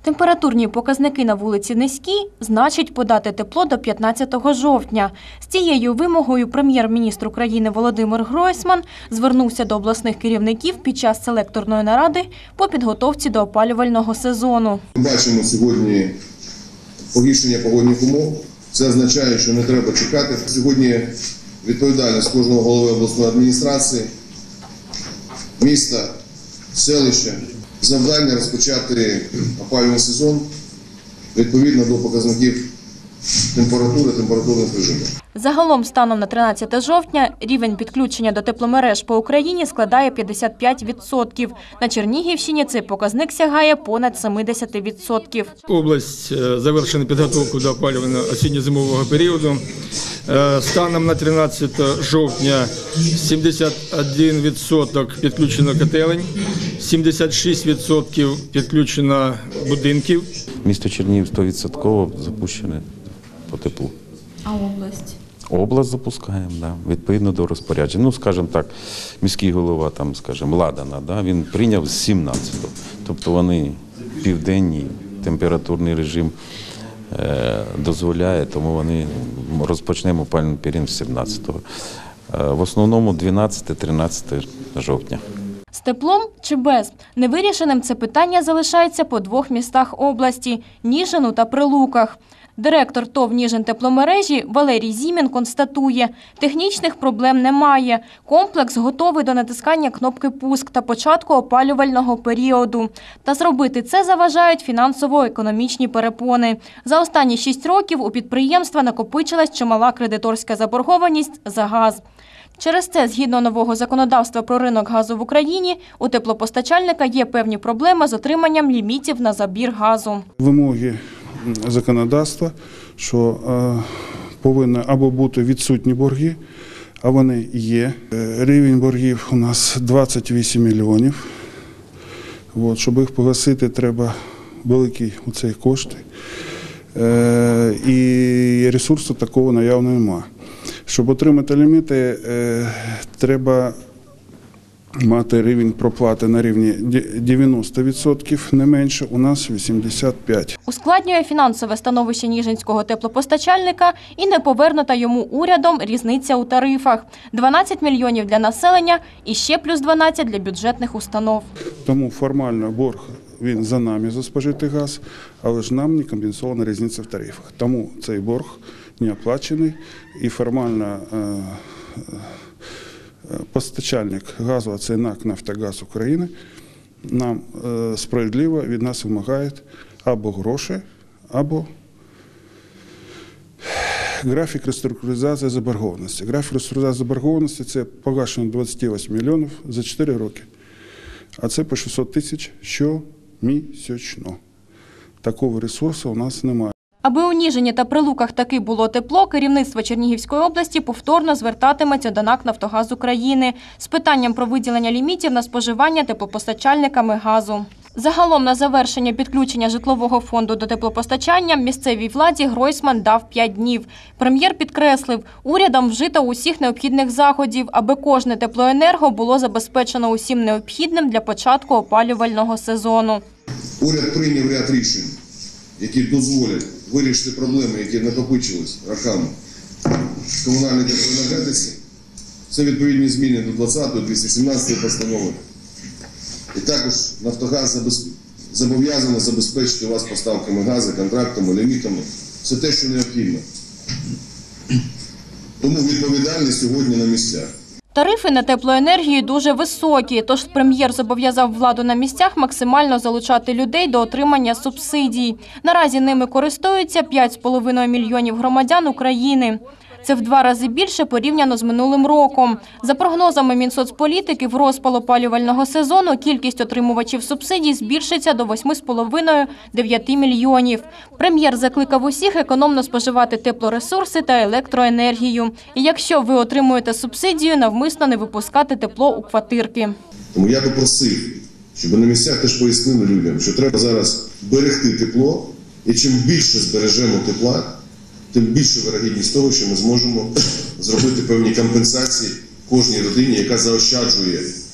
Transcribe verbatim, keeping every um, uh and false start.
Температурні показники на вулиці низькі, значить подати тепло до п'ятнадцятого жовтня. З цією вимогою прем'єр-міністр України Володимир Гройсман звернувся до обласних керівників під час селекторної наради по підготовці до опалювального сезону. Ми бачимо сьогодні погіршення погодних умов. Це означає, що не треба чекати. Сьогодні відповідальність кожного голови обласної адміністрації, міста, селища. Завдання розпочати опалювальний сезон відповідно до показників температури, температурних режимів. Загалом, станом на тринадцяте жовтня, рівень підключення до тепломереж по Україні складає п'ятдесят п'ять відсотків. На Чернігівщині цей показник сягає понад сімдесят відсотків. Область завершена підготовку до опалювального осінньо-зимового періоду. Станом на тринадцяте жовтня сімдесят один відсоток підключено котелень, сімдесят шість відсотків підключено будинків. Місто Чернігів сто відсотків запущене по теплу. А область? Область запускаємо, да, відповідно до розпорядження. Ну, скажімо так, міський голова, там, скажімо, Ладана, да, він прийняв з сімнадцятого. Тобто вони південний температурний режим е, дозволяє, тому вони розпочнемо опалювальний період з сімнадцятого. Е, в основному дванадцяте-тринадцяте жовтня. З теплом чи без? Невирішеним це питання залишається по двох містах області – Ніжину та Прилуках. Директор ТОВ «Ніжинтепломережі» Валерій Зімін констатує, технічних проблем немає. Комплекс готовий до натискання кнопки «Пуск» та початку опалювального періоду. Та зробити це заважають фінансово-економічні перепони. За останні шість років у підприємства накопичилась чимала кредиторська заборгованість за газ. Через це, згідно нового законодавства про ринок газу в Україні, у теплопостачальника є певні проблеми з отриманням лімітів на забір газу. Вимоги законодавства, що е, повинні або бути відсутні борги, а вони є. Рівень боргів у нас двадцять вісім мільйонів. От, щоб їх погасити, треба великі оці кошти. Е, і ресурсу такого наявно немає. Щоб отримати ліміти, е, треба мати рівень проплати на рівні дев'яносто відсотків, не менше, у нас вісімдесят п'ять відсотків. Ускладнює фінансове становище ніжинського теплопостачальника і не повернута йому урядом різниця у тарифах. дванадцять мільйонів для населення і ще плюс дванадцять для бюджетних установ. Тому формально борг, він за нами за спожитий газ, але ж нам не компенсована різниця в тарифах. Тому цей борг не оплачений і формально постачальник газу, а це НАК «Нафтогаз України», нам е, справедливо від нас вимагає або гроші, або графік реструктуризації заборгованості. Графік реструктуризації заборгованості – це погашення двадцять вісім мільйонів за чотири роки, а це по шістсот тисяч щомісячно. Такого ресурсу у нас немає. Аби у Ніжині та Прилуках таки було тепло, керівництво Чернігівської області повторно звертатиметься до НАК «Нафтогаз України» з питанням про виділення лімітів на споживання теплопостачальниками газу. Загалом на завершення підключення житлового фонду до теплопостачання місцевій владі Гройсман дав п'ять днів. Прем'єр підкреслив, урядом вжито усіх необхідних заходів, аби кожне теплоенерго було забезпечено усім необхідним для початку опалювального сезону. Уряд прийняв ряд рішень, які дозволять вирішити проблеми, які накопичились роками в комунальній теплоенергетиці. Це відповідні зміни до двадцятої, двісті сімнадцятої постанови. І також «Нафтогаз» зобов'язаний забезпечити вас поставками газу, контрактами, лімітами. Все те, що необхідно. Тому відповідальність сьогодні на місцях. Тарифи на теплоенергію дуже високі, тож прем'єр зобов'язав владу на місцях максимально залучати людей до отримання субсидій. Наразі ними користуються п'ять з половиною мільйонів громадян України. Це в два рази більше порівняно з минулим роком. За прогнозами Мінсоцполітики, в розпал опалювального сезону кількість отримувачів субсидій збільшиться до восьми з половиною - дев'яти мільйонів. Прем'єр закликав усіх економно споживати теплоресурси та електроенергію. І якщо ви отримуєте субсидію, навмисно не випускати тепло у квартирки. Тому я би просив, щоб на місцях теж пояснили людям, що треба зараз берегти тепло, і чим більше збережемо тепла, тим більше вирогідність того, що ми зможемо зробити певні компенсації кожній родині, яка заощаджує